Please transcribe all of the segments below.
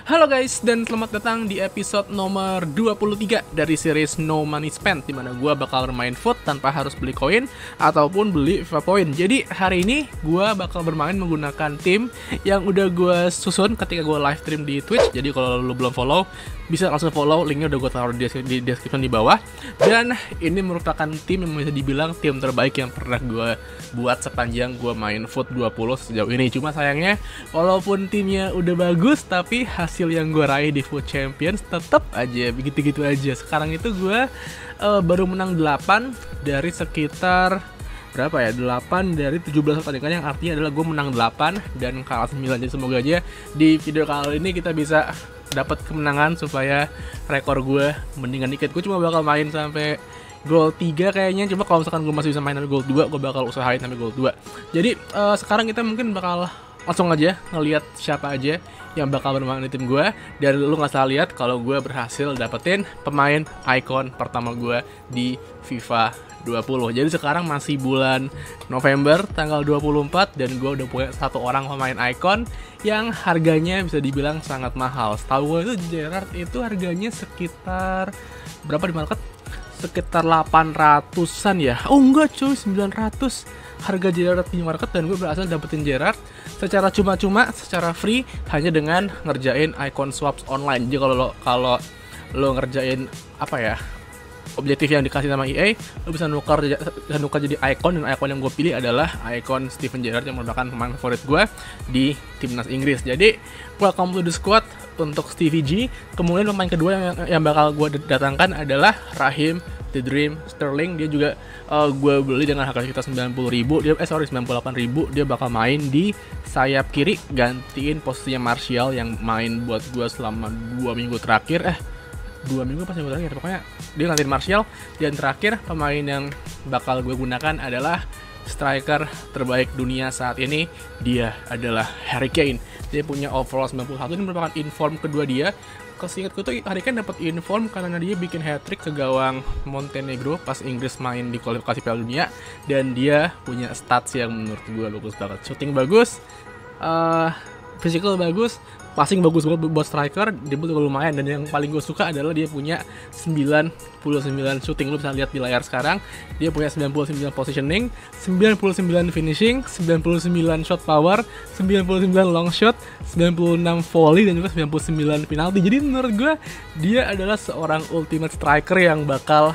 Halo guys, dan selamat datang di episode nomor 23 dari series No Money Spent, dimana gue bakal bermain foot tanpa harus beli koin ataupun beli FIFA point. Jadi hari ini gue bakal bermain menggunakan tim yang udah gue susun ketika gue live stream di Twitch. Jadi kalau lo belum follow, bisa langsung follow, linknya udah gue taruh di description di bawah. Dan ini merupakan tim yang bisa dibilang tim terbaik yang pernah gue buat sepanjang gue main foot 20 sejauh ini. Cuma sayangnya, walaupun timnya udah bagus, tapi hasil yang gue raih di Foot Champions tetap aja begitu-gitu aja. Sekarang itu gue baru menang 8 dari sekitar berapa ya, 8 dari 17 pertandingan, yang artinya adalah gue menang 8 dan kalah 9. Jadi semoga aja di video kali ini kita bisa dapat kemenangan supaya rekor gue mendingan dikit. Gue cuma bakal main sampai gold 3 kayaknya. Coba kalau misalkan gue masih bisa main sampai gold 2, gue bakal usahain sampai gold 2. Jadi sekarang kita mungkin bakal langsung aja ngelihat siapa aja yang bakal bermain di tim gue. Dan lu gak salah lihat kalau gue berhasil dapetin pemain icon pertama gue di FIFA 20. Jadi sekarang masih bulan November tanggal 24 dan gue udah punya satu orang pemain icon yang harganya bisa dibilang sangat mahal. Setahu gue itu Gerrard itu harganya sekitar berapa di market? Sekitar 800-an ya. Oh enggak cuy, 900 harga Gerrard di market, dan gue berhasil dapetin Gerrard secara cuma-cuma, secara free, hanya dengan ngerjain icon swaps online. Jadi kalau lo ngerjain apa ya, objektif yang dikasih sama EA, lo bisa nukar jadi icon, dan icon yang gue pilih adalah icon Steven Gerrard yang merupakan pemain favorit gue di timnas Inggris. Jadi welcome to the squad untuk Stevie G. Kemudian pemain kedua yang bakal gue datangkan adalah Raheem The Dream Sterling. Dia juga gue beli dengan harga sekitar 98.000. Dia bakal main di sayap kiri, gantiin posisinya Martial yang main buat gue selama 2 minggu terakhir. 2 minggu pas minggu terakhir, pokoknya dia gantiin Martial. Dan terakhir pemain yang bakal gue gunakan adalah striker terbaik dunia saat ini. Dia adalah Harry Kane. Dia punya overall 91. Ini merupakan inform kedua dia. Kesingkatku tuh Harry Kane dapat inform karena dia bikin hat-trick ke gawang Montenegro pas Inggris main di kualifikasi Piala Dunia. Dan dia punya stats yang menurut gue bagus banget. Shooting bagus, physical bagus, passing bagus banget buat striker, dribble juga lumayan. Dan yang paling gue suka adalah dia punya 99 shooting. Lu bisa lihat di layar sekarang, dia punya 99 positioning, 99 finishing, 99 shot power, 99 long shot, 96 volley, dan juga 99 penalti. Jadi menurut gue dia adalah seorang ultimate striker yang bakal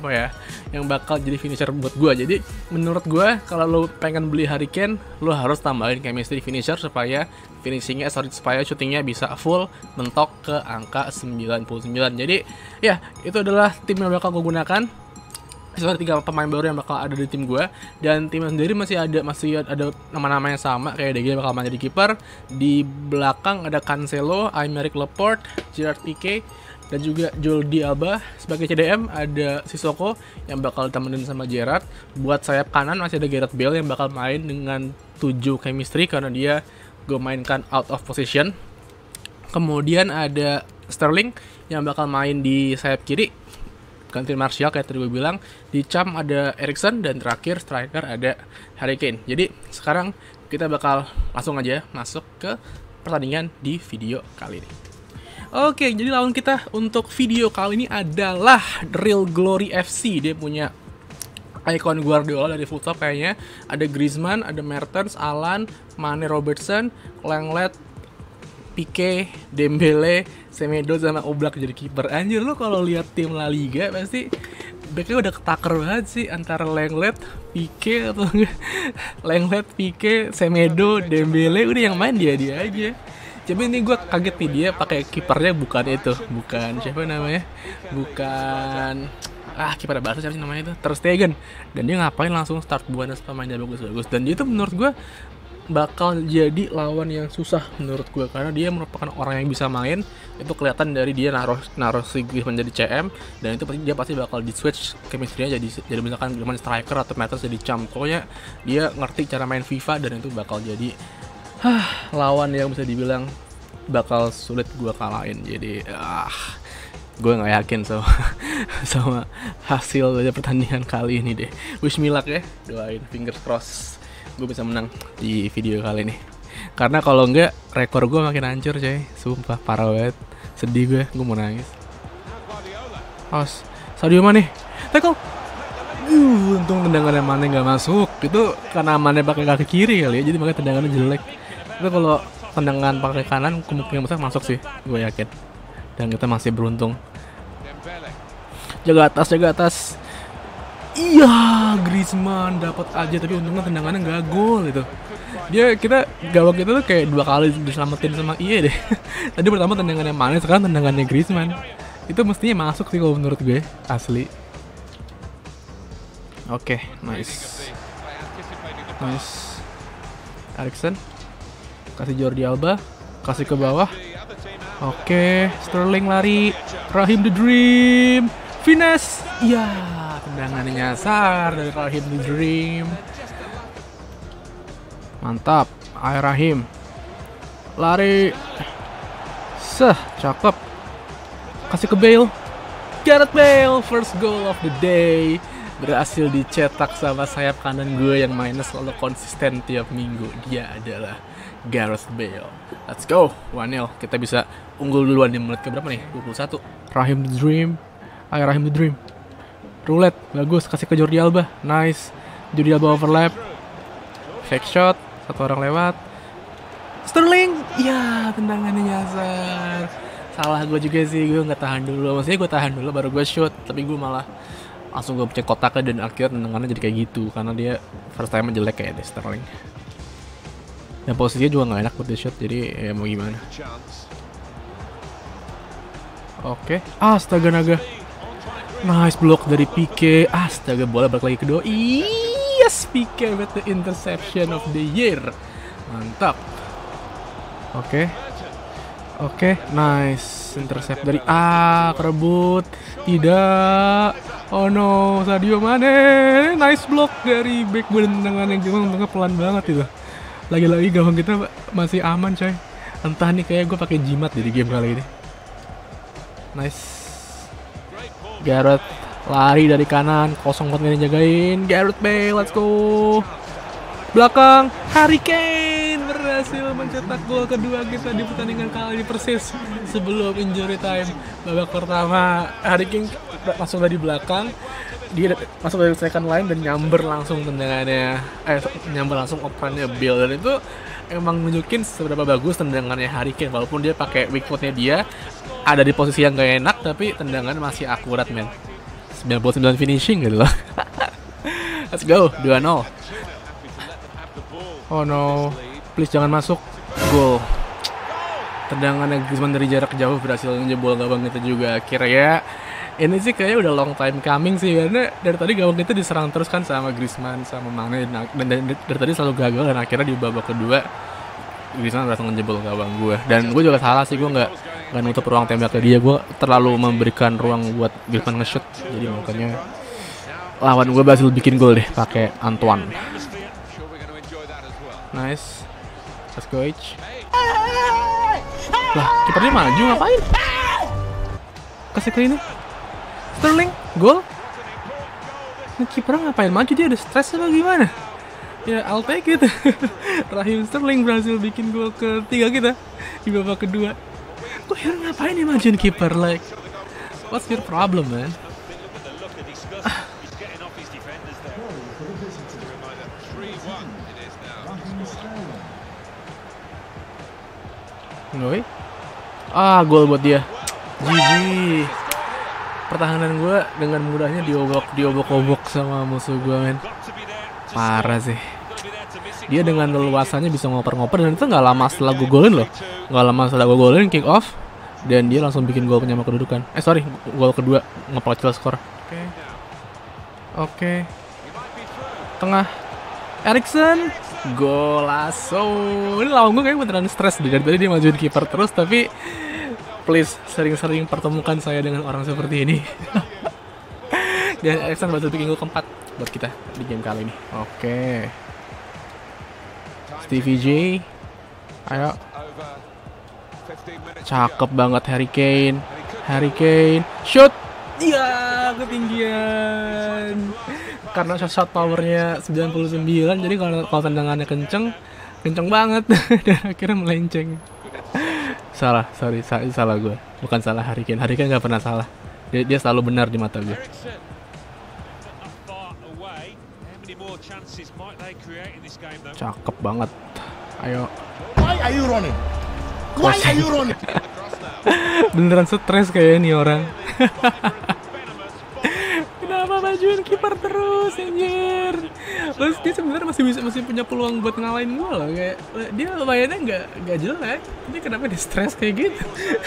jadi finisher buat gue. Jadi menurut gue kalau lo pengen beli Harry Kane, lo harus tambahin chemistry finisher supaya supaya shootingnya bisa full mentok ke angka 99. Jadi ya, itu adalah tim yang bakal gue gunakan. Ada 3 pemain baru yang bakal ada di tim gue, dan tim sendiri masih ada nama-nama yang sama kayak DG bakal main jadi kiper. Di belakang ada Cancelo, Aymeric Laporte, Gerard Pique, dan juga Jordi Alba. Sebagai CDM ada Sissoko yang bakal ditemenin sama Gerrard. Buat sayap kanan masih ada Gareth Bale yang bakal main dengan 7 chemistry karena dia gue mainkan out of position. Kemudian ada Sterling yang bakal main di sayap kiri, gantiin Martial kayak tadi gue bilang. Di cam ada Eriksen, dan terakhir striker ada Harry Kane. Jadi sekarang kita bakal langsung aja masuk ke pertandingan di video kali ini. Oke, jadi lawan kita untuk video kali ini adalah Real Glory FC. Dia punya icon Guardiola dari futsal kayaknya. Ada Griezmann, ada Mertens, Alan, Mane, Robertson, Lenglet, Pique, Dembele, Semedo, sama Oblak jadi kiper. Anjir, lo kalau lihat tim La Liga pasti backnya udah ketaker banget sih, antara Lenglet, Pique atau enggak. Lenglet, Pique, Semedo, Dembele, udah yang main dia aja. Tapi ini gue kaget nih, dia pakai kipernya bukan siapa namanya, kiper Barca siapa sih namanya itu, Ter Stegen. Dan dia ngapain langsung start bonus pemainnya bagus-bagus. Dan dia itu menurut gue bakal jadi lawan yang susah menurut gue, karena dia merupakan orang yang bisa main. Itu kelihatan dari dia naruh si Griezmann jadi CM, dan itu dia pasti bakal di switch chemistry-nya jadi misalkan Griezmann striker atau Mertens jadi cam. Pokoknya dia ngerti cara main FIFA, dan itu bakal jadi lawan yang bisa dibilang bakal sulit gue kalahin. Jadi gue nggak yakin sama hasil dari pertandingan kali ini deh. Wish me luck ya, doain, fingers cross gue bisa menang di video kali ini. Karena kalau enggak, rekor gue makin hancur coy. Sumpah, parah banget. Sedih gue mau nangis. Awas, Sadio Mane, tackle. Untung tendangannya Mane nggak masuk. Itu karena Mane pakai kaki kiri kali ya, jadi makanya tendangannya jelek. Itu kalau tendangan pakai kanan kemungkinan besar masuk sih, gue yakin. Dan kita masih beruntung. Jaga atas. Iya, Griezmann dapat aja, tapi untungnya tendangannya nggak gol itu. Kita gawang kita tuh kayak 2 kali diselamatin sama IE deh. Tadi pertama tendangannya Mane, sekarang tendangannya Griezmann. Itu mestinya masuk sih kalau menurut gue, asli. Oke, nice. Eriksen kasih Jordi Alba, kasih ke bawah. Oke, Sterling lari, Raheem the Dream, finesse. Iya, tendangannya nyasar dari Raheem the Dream. Mantap, Raheem lari, cakep. Kasih ke Bale, Gareth Bale, first goal of the day. Berhasil dicetak sama sayap kanan gue yang mainnya selalu konsisten tiap minggu. Dia adalah Gareth Bale. Let's go, 1-0. Kita bisa unggul duluan di menit keberapa nih? 21. Raheem the Dream. Raheem the Dream. Roulette, bagus. Kasih ke Jordi Alba. Nice. Jordi Alba overlap. Fake shot. Satu orang lewat. Sterling. Ya, tendangannya nyasar. Salah gue juga sih. Gue nggak tahan dulu. Maksudnya gue tahan dulu baru gue shoot. Tapi gue malah langsung gue cek kotaknya dan akhirnya tendangannya jadi kayak gitu. Karena dia first time jelek kayak deh Sterling. Dan posisinya juga nggak enak buat di shot. Jadi ya mau gimana. Oke. Astaga naga. Nice block dari Pique. Astaga, bola balik lagi kedua. Yes, Pique with the interception of the year. Mantap. Oke, nice. Intercept dari kerebut. Tidak. Oh no, Sadio Mane. Nice block dari back tendangan yang gimana, untungnya pelan banget itu. Lagi-lagi gawang kita masih aman coy. Entah nih kayak gue pakai jimat di game kali ini. Nice. Gareth lari dari kanan, kosong banget yang jagain. Gareth Bale, let's go. Belakang, Harry Kane berhasil mencetak gol kedua kita di pertandingan kali ini persis sebelum injury time. Babak pertama, Harry Kane masuk dari belakang, dia masuk dari second line dan nyamber langsung tendangannya, nyamber langsung operannya Bale, dan itu emang nunjukin seberapa bagus tendangannya Harry Kane. Walaupun dia pakai weak footnya dia ada di posisi yang gak enak, tapi tendangannya masih akurat men. 99 finishing gitu loh. Let's go, 2-0. Oh no, please jangan masuk. Gol. Tendangannya Griezmann dari jarak jauh berhasil menjebol gawang kita juga. Akhirnya ini sih kayaknya udah long time coming sih, karena dari tadi gawang kita diserang terus kan sama Griezmann sama Mane, dan dari tadi selalu gagal, dan akhirnya di babak kedua Griezmann berhasil menjebol gawang gue. Dan gue juga salah sih, gue nggak nutup ruang tembaknya dia, gue terlalu memberikan ruang buat Griezmann nge-shoot, jadi makanya lawan gue berhasil bikin gol deh pakai Antoine. Nice. Let's go H. Lah, kipernya maju ngapain? Kasih ke ini. Sterling, gol. Ini kipernya ngapain maju, dia ada stres apa gimana? Ya, I'll take it. Raheem Sterling berhasil bikin gol ketiga kita di babak kedua. Kok heran ngapain dia majuin kiper, like what's your problem, man? Ngoi. Gol buat dia. GG. Pertahanan gue dengan mudahnya diobok-obok sama musuh gue, men. Parah sih. Dia dengan leluasannya bisa ngoper-ngoper, dan itu nggak lama setelah gue golin loh. Nggak lama setelah gue golin, kick off, dan dia langsung bikin gol penyama kedudukan. Gol kedua, nge-procel skor. Oke. Tengah. Eriksen. Golazo. Ini lawan gue kayaknya beneran stres deh. Dari tadi dia majuin kiper terus, tapi please sering-sering pertemukan saya dengan orang seperti ini. Dan Eriksen baru bikin gol keempat buat kita di game kali ini. Oke. Stevie J. Ayo. Cakep banget Harry Kane. Shoot. Iya, ketinggian. Karena shot powernya 99, jadi kalau tendangannya kenceng, kenceng banget dan akhirnya melenceng. Salah gue, bukan salah Harry Kane nggak pernah salah, dia selalu benar di mata gue. Cakep banget, ayo. Why are you running? Why are you running? Beneran stres kayak ini orang. Kenapa majuin kiper terus anjir? Terus dia sebenarnya masih punya peluang buat ngalahin gue loh, kayak dia lumayannya nggak jelek, tapi kenapa dia stres kayak gitu?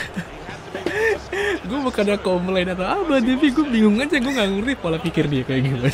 Gue bukannya komplain atau apa, tapi gue bingung aja, gue nggak ngerti pola pikir dia kayak gimana.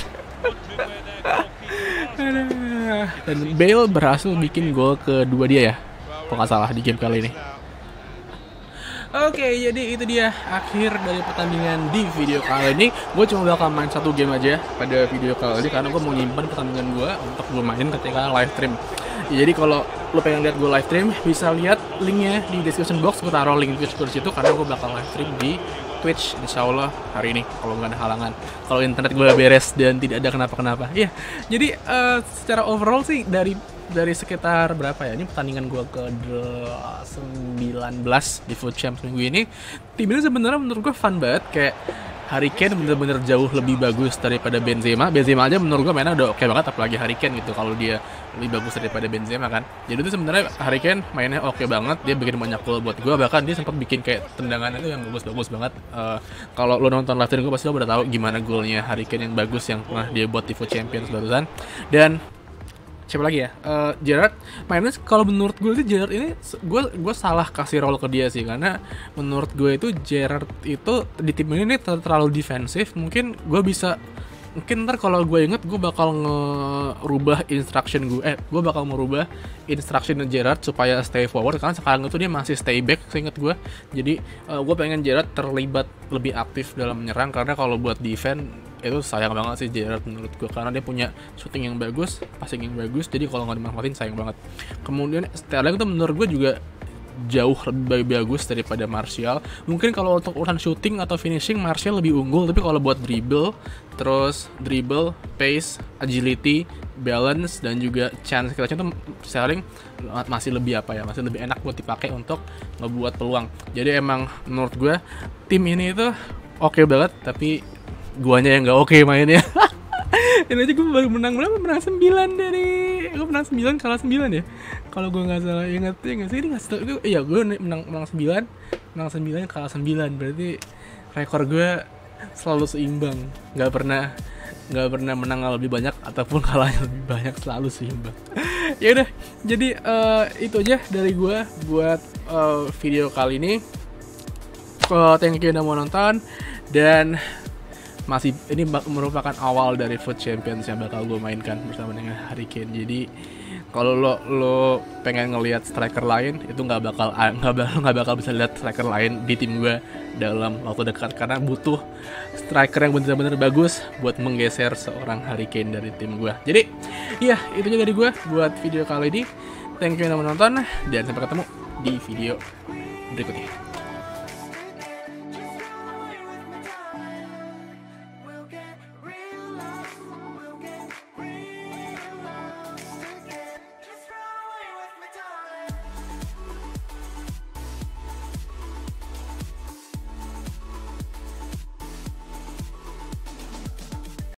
Dan Bale berhasil bikin gol kedua dia ya, kalau nggak salah di game kali ini. Oke, jadi itu dia akhir dari pertandingan di video kali ini. Gue cuma bakal main satu game aja pada video kali ini karena gue mau nyimpan pertandingan gue untuk gue main ketika live stream. Jadi kalau lo pengen lihat gue live stream, bisa lihat linknya di description box. Gue taruh link Twitch di situ karena gue bakal live stream di Twitch insya Allah hari ini kalau nggak ada halangan, kalau internet gue beres dan tidak ada kenapa-kenapa. Iya, jadi secara overall sih dari sekitar berapa ya, ini pertandingan gue ke 19 di Foot Champs minggu ini, tim ini sebenarnya menurut gue fun banget. Kayak Harry Kane bener-bener jauh lebih bagus daripada Benzema aja menurut gue mainnya udah oke banget, apalagi Harry Kane gitu, kalau dia lebih bagus daripada Benzema kan. Jadi itu sebenarnya Harry Kane mainnya oke banget, dia bikin banyak gol buat gue, bahkan dia sempat bikin kayak tendangan itu yang bagus banget. Kalau lo nonton live stream gue pasti lo udah tahu gimana golnya Harry Kane yang bagus yang pernah dia buat di Foot Champions barusan. Dan siapa lagi ya, Gerrard mainnya kalau menurut gue itu Gerrard ini gue salah kasih role ke dia sih, karena menurut gue itu Gerrard itu di tim ini terlalu defensif. Mungkin ntar kalau gue inget gue bakal ngerubah gue bakal merubah instruction Gerrard supaya stay forward, karena sekarang itu dia masih stay back seinget gue. Jadi gue pengen Gerrard terlibat lebih aktif dalam menyerang, karena kalau buat defense itu sayang banget sih Gerrard menurut gue, karena dia punya shooting yang bagus, passing yang bagus, jadi kalau nggak dimanfaatin sayang banget. Kemudian Sterling itu menurut gue juga jauh lebih bagus daripada Martial. Mungkin kalau untuk urusan shooting atau finishing Martial lebih unggul, tapi kalau buat dribble, pace, agility, balance, dan juga chance creation itu Sterling masih lebih enak buat dipakai untuk ngebuat peluang. Jadi emang menurut gue tim ini itu oke banget, tapi guanya yang nggak oke mainnya. Ini aja gue baru menang 9 gue menang 9 kalah 9 ya, kalau gue nggak salah ingat ya nggak sih, ini nggak salah itu iya, gue menang 9 kalah 9, berarti rekor gue selalu seimbang, nggak pernah menang lebih banyak ataupun kalahnya lebih banyak, selalu seimbang. Ya udah, jadi itu aja dari gue buat video kali ini. Thank you udah mau nonton, dan ini merupakan awal dari Foot Champions yang bakal gue mainkan bersama dengan Harry Kane. Jadi kalau lo pengen ngelihat striker lain, itu nggak bakal bisa lihat striker lain di tim gue dalam waktu dekat, karena butuh striker yang benar-benar bagus buat menggeser seorang Harry Kane dari tim gue. Jadi ya itu aja dari gue buat video kali ini. Thank you udah menonton, dan sampai ketemu di video berikutnya.